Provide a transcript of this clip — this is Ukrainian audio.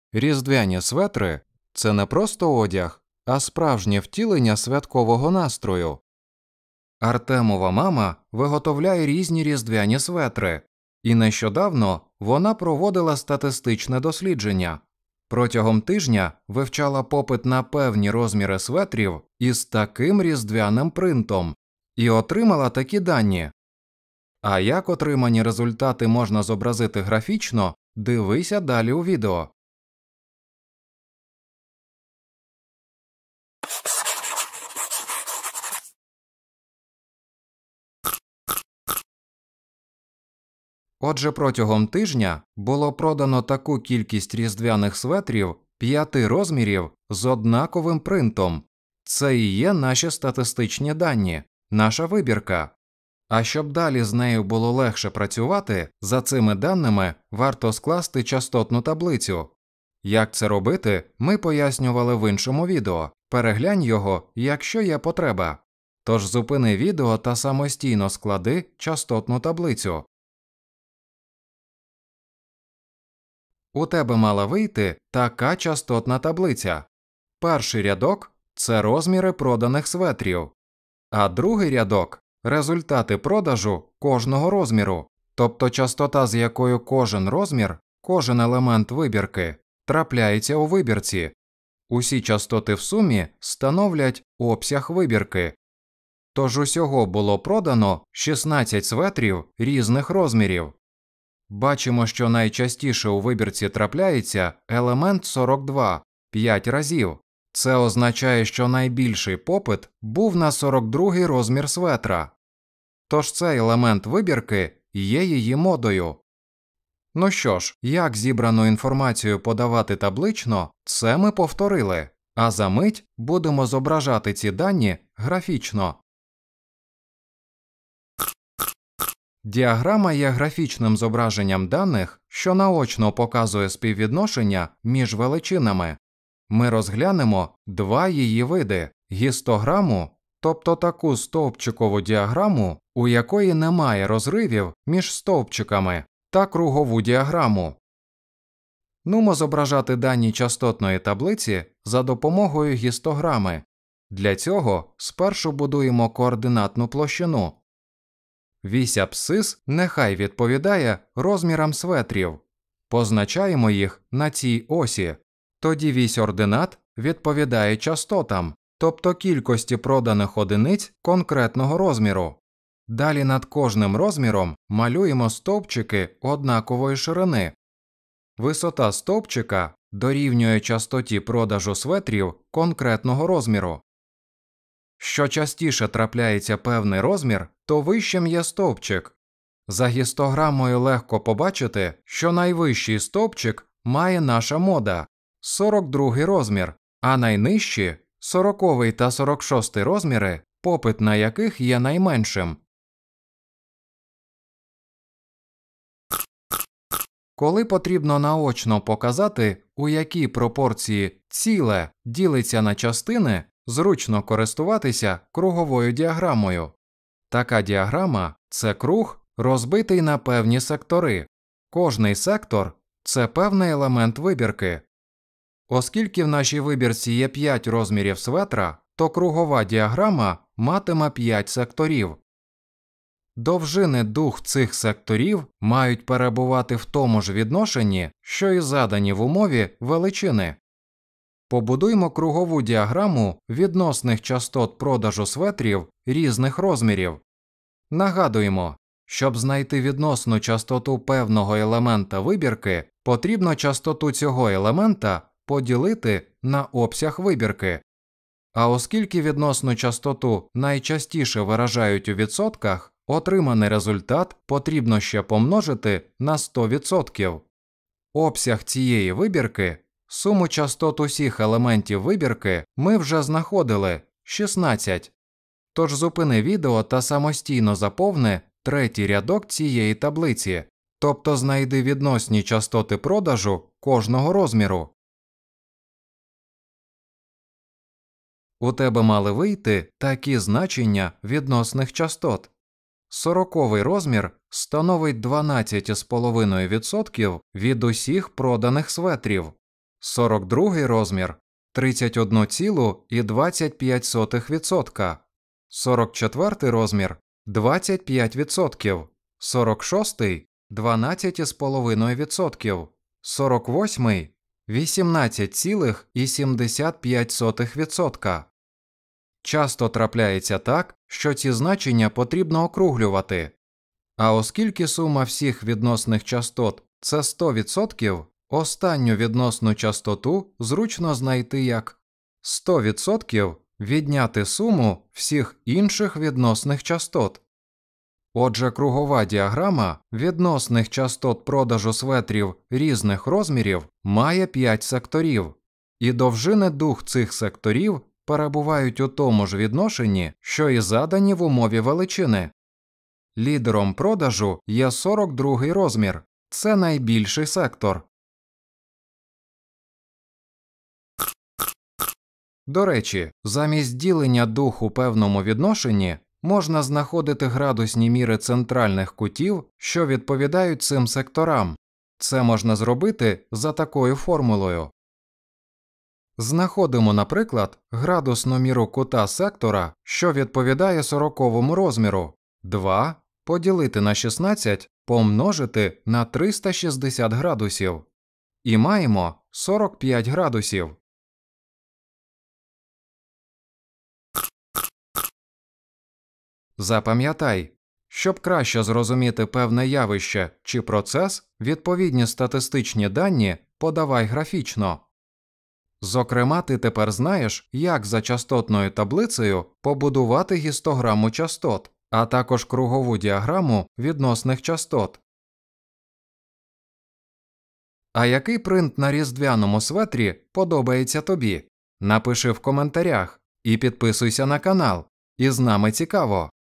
Різдвяні светри – це не просто одяг, а справжнє втілення святкового настрою. Артемова мама виготовляє різні різдвяні светри, і нещодавно вона проводила статистичне дослідження. Протягом тижня вивчала попит на певні розміри светрів із таким різдвяним принтом і отримала такі дані. А як отримані результати можна зобразити графічно, дивися далі у відео. Отже, протягом тижня було продано таку кількість різдвяних светрів 5 розмірів з однаковим принтом. Це і є наші статистичні дані, наша вибірка. А щоб далі з нею було легше працювати, за цими даними варто скласти частотну таблицю. Як це робити, ми пояснювали в іншому відео. Переглянь його, якщо є потреба. Тож зупини відео та самостійно склади частотну таблицю. У тебе мала вийти така частотна таблиця. Перший рядок – це розміри проданих светрів, а другий рядок – результати продажу кожного розміру, тобто частота, з якою кожен розмір, кожен елемент вибірки трапляється у вибірці. Усі частоти в сумі становлять обсяг вибірки. Тож усього було продано 16 светрів різних розмірів. Бачимо, що найчастіше у вибірці трапляється елемент 42 – 5 разів. Це означає, що найбільший попит був на 42-й розмір светра. Тож цей елемент вибірки є її модою. Ну що ж, як зібрану інформацію подавати таблично, це ми повторили, а за мить будемо зображати ці дані графічно. Діаграма є графічним зображенням даних, що наочно показує співвідношення між величинами. Ми розглянемо два її види – гістограму, тобто таку стовпчикову діаграму, у якої немає розривів між стовпчиками, та кругову діаграму. Нумо зображати дані частотної таблиці за допомогою гістограми. Для цього спершу будуємо координатну площину. Вісь абсцис нехай відповідає розмірам светрів. Позначаємо їх на цій осі. Тоді вісь ординат відповідає частотам, тобто кількості проданих одиниць конкретного розміру. Далі над кожним розміром малюємо стовпчики однакової ширини. Висота стовпчика дорівнює частоті продажу светрів конкретного розміру. Що частіше трапляється певний розмір, то вищим є стовпчик. За гістограмою легко побачити, що найвищий стовпчик має наша мода – 42-й розмір, а найнижчі – 40-й та 46-й розміри, попит на яких є найменшим. Коли потрібно наочно показати, у якій пропорції ціле ділиться на частини, зручно користуватися круговою діаграмою. Така діаграма – це круг, розбитий на певні сектори. Кожний сектор – це певний елемент вибірки. Оскільки в нашій вибірці є 5 розмірів светра, то кругова діаграма матиме 5 секторів. Довжини дуг цих секторів мають перебувати в тому ж відношенні, що і задані в умові величини. Побудуймо кругову діаграму відносних частот продажу светрів різних розмірів. Нагадуємо, щоб знайти відносну частоту певного елемента вибірки, потрібно частоту цього елемента поділити на обсяг вибірки. А оскільки відносну частоту найчастіше виражають у відсотках, отриманий результат потрібно ще помножити на 100%. Обсяг цієї вибірки, суму частот усіх елементів вибірки ми вже знаходили – 16. Тож зупини відео та самостійно заповни третій рядок цієї таблиці, тобто знайди відносні частоти продажу кожного розміру. У тебе мали вийти такі значення відносних частот. 40-й розмір становить 12,5% від усіх проданих светрів. 42 розмір – 31,25%, 44 розмір – 25%, 46 – 12,5%, 48 – 18,75%. Часто трапляється так, що ці значення потрібно округлювати. А оскільки сума всіх відносних частот – це 100%, останню відносну частоту зручно знайти як 100% відняти суму всіх інших відносних частот. Отже, кругова діаграма відносних частот продажу светрів різних розмірів має 5 секторів, і довжини дуг цих секторів перебувають у тому ж відношенні, що і задані в умові величини. Лідером продажу є 42-й розмір – це найбільший сектор. До речі, замість ділення дуг у певному відношенні можна знаходити градусні міри центральних кутів, що відповідають цим секторам. Це можна зробити за такою формулою. Знаходимо, наприклад, градусну міру кута сектора, що відповідає 40-му розміру. 2 поділити на 16 помножити на 360 градусів. І маємо 45 градусів. Запам'ятай, щоб краще зрозуміти певне явище чи процес, відповідні статистичні дані подавай графічно. Зокрема, ти тепер знаєш, як за частотною таблицею побудувати гістограму частот, а також кругову діаграму відносних частот. А який принт на різдвяному светрі подобається тобі? Напиши в коментарях і підписуйся на канал. І з нами цікаво!